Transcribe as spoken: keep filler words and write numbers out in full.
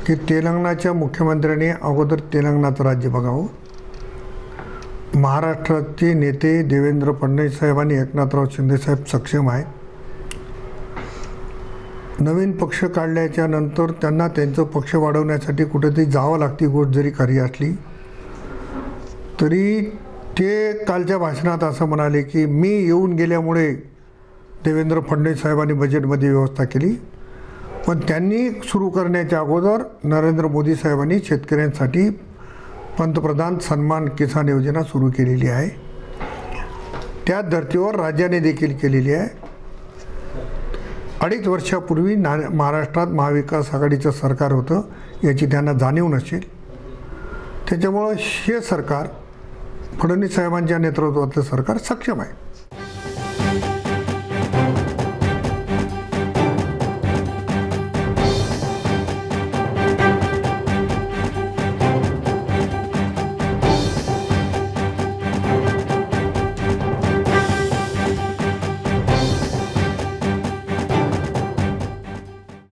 की तेलंगणाच्या मुख्यमंत्र्यांनी अगोदर तेलंगणाचं राज्य बघावं. महाराष्ट्राचे नेते देवेंद्र फडणवीस साहेब आणि एकनाथराव शिंदे साहेब सक्षम आहेत. नवीन पक्ष काढल्याच्या नंतर त्यांना त्यांचं पक्ष वाढवण्यासाठी कुठेतरी जावं लागते. गोष्ट जरी खरी असली तरी ते कालच्या भाषणात असं म्हणाले की मी येऊन गेल्यामुळे देवेंद्र फडणवीस साहेबांनी बजेटमध्ये व्यवस्था केली, पण त्यांनी सुरू करण्याच्या अगोदर नरेंद्र मोदी साहेबांनी शेतकऱ्यांसाठी पंतप्रधान सन्मान किसान योजना सुरू केलेली आहे. त्या धर्तीवर राज्याने देखील केलेली आहे. अडीच वर्षापूर्वी ना महाराष्ट्रात महाविकास आघाडीचं सरकार होतं याची त्यांना जाणीव नसेल. त्याच्यामुळं हे सरकार फडणवीस साहेबांच्या नेतृत्वातलं सरकार सक्षम आहे.